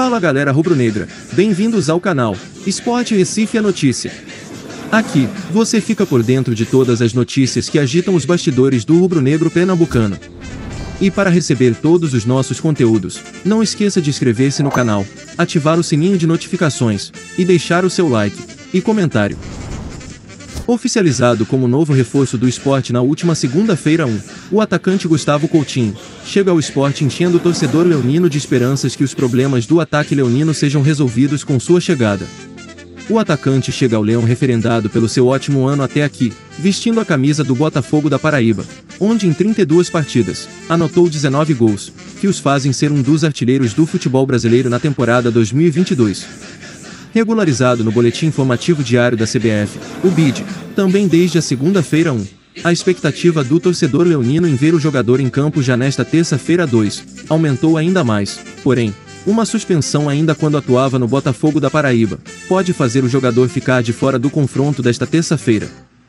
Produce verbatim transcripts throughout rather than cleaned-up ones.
Fala galera rubro-negra, bem-vindos ao canal Sport Recife a Notícia. Aqui, você fica por dentro de todas as notícias que agitam os bastidores do rubro-negro pernambucano. E para receber todos os nossos conteúdos, não esqueça de inscrever-se no canal, ativar o sininho de notificações, e deixar o seu like e comentário. Oficializado como novo reforço do Sport na última segunda-feira um, o atacante Gustavo Coutinho chega ao Sport enchendo o torcedor leonino de esperanças que os problemas do ataque leonino sejam resolvidos com sua chegada. O atacante chega ao Leão referendado pelo seu ótimo ano até aqui, vestindo a camisa do Botafogo da Paraíba, onde em trinta e duas partidas, anotou dezenove gols, que os fazem ser um dos artilheiros do futebol brasileiro na temporada dois mil e vinte e dois. Regularizado no Boletim Informativo Diário da C B F, o B I D, também desde a segunda-feira um, a expectativa do torcedor leonino em ver o jogador em campo já nesta terça-feira dois, aumentou ainda mais, porém, uma suspensão ainda quando atuava no Botafogo da Paraíba, pode fazer o jogador ficar de fora do confronto desta terça-feira.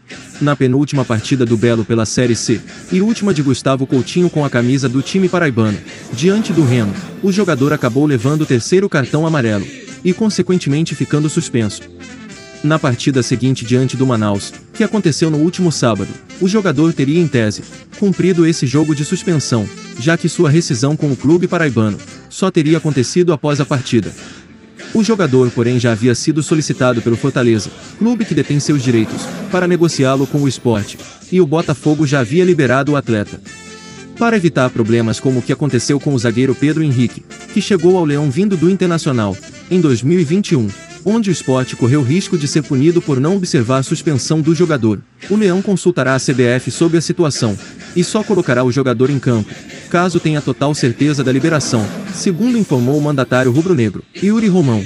Na penúltima partida do Belo pela Série C, e última de Gustavo Coutinho com a camisa do time paraibano, diante do Remo, o jogador acabou levando o terceiro cartão amarelo, e consequentemente ficando suspenso. Na partida seguinte diante do Manaus, que aconteceu no último sábado, o jogador teria em tese cumprido esse jogo de suspensão, já que sua rescisão com o clube paraibano só teria acontecido após a partida. O jogador, porém, já havia sido solicitado pelo Fortaleza, clube que detém seus direitos, para negociá-lo com o Sport, e o Botafogo já havia liberado o atleta. Para evitar problemas como o que aconteceu com o zagueiro Pedro Henrique, que chegou ao Leão vindo do Internacional, em dois mil e vinte e um, onde o Sport correu risco de ser punido por não observar a suspensão do jogador, o Leão consultará a C B F sobre a situação, e só colocará o jogador em campo, caso tenha total certeza da liberação, segundo informou o mandatário rubro-negro, Yuri Romão.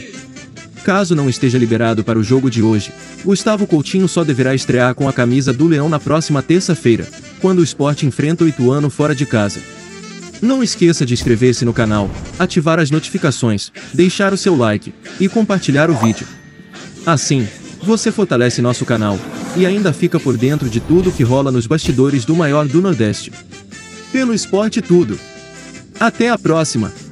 Caso não esteja liberado para o jogo de hoje, Gustavo Coutinho só deverá estrear com a camisa do Leão na próxima terça-feira, quando o Sport enfrenta o Ituano fora de casa. Não esqueça de inscrever-se no canal, ativar as notificações, deixar o seu like e compartilhar o vídeo. Assim, você fortalece nosso canal e ainda fica por dentro de tudo que rola nos bastidores do maior do Nordeste. Pelo Sport tudo. Até a próxima!